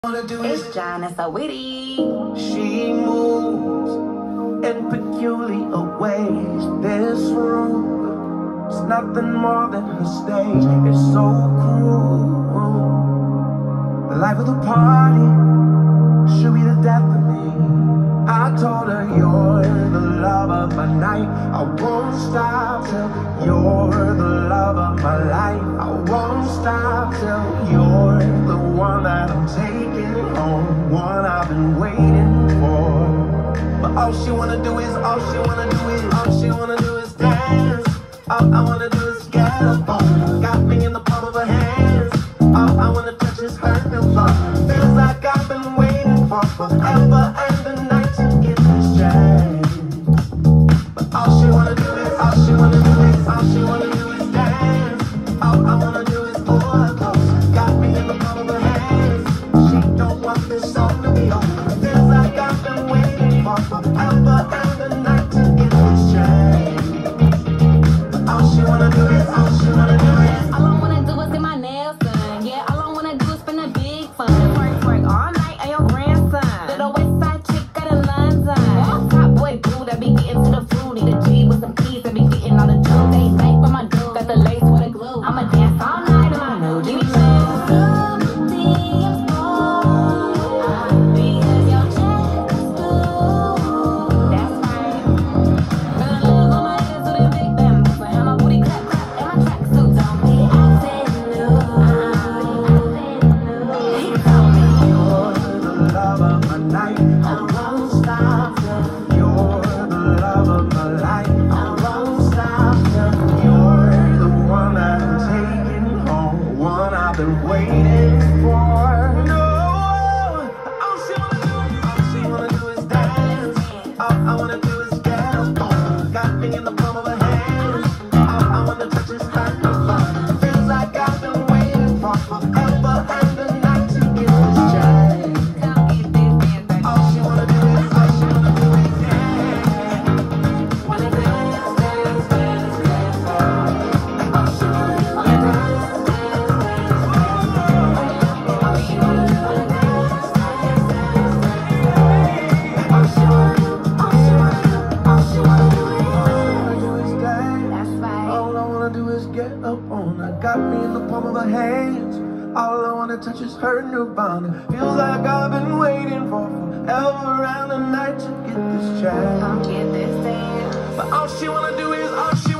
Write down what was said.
It's John and so witty. She moves in peculiar ways. This room is nothing more than her stage. It's so cruel. The life of the party should be the death of me. I told her you're the love of my night. I won't stop till you're the love of my life. I won't stop till you're the one that I'm taking home, one I've been waiting for. But all she wanna do is, all she wanna do is dance. All I wanna do is get up on her. Got me in the palm of her hands. All I wanna touch is her new love. Feels like I've been waiting for forever and the night to get this chance. But all she wanna do is, all she wanna do is, all she wanna do is dance. All I wanna do is pull her close. Got me in the palm of her hands. She don't want this song to be over. Feels like I've been waiting for forever and the night to get this chance. But all she wanna do is, all she wanna do is, All I wanna do is get my nails done. Yeah, all I wanna do is spend a big fun. Twerk all night on your grandson. Little west side chick out of London. Top boy boo that be getting to the fruity. The G with some keys that be getting all the juice. They night for my dude. Got the lace with a glue. I'ma dance all night on my new Jimmy Choo. Been waiting for. No, all she wanna do is dance. All I wanna do is get up on her. Got me in the palm of her hands. All I wanna touch is her new love. Feels like I've been waiting for forever and the night to get this chance. All she wanna do is, all she wanna do is dance. Wanna dance, dance, dance, dance. All she wanna do is dance. Get up on her, got me in the palm of her hands. All I wanna touch is her nirvana. Feels like I've been waiting for forever and the night to get this chance. Come get this dance. But all she wanna do is, all she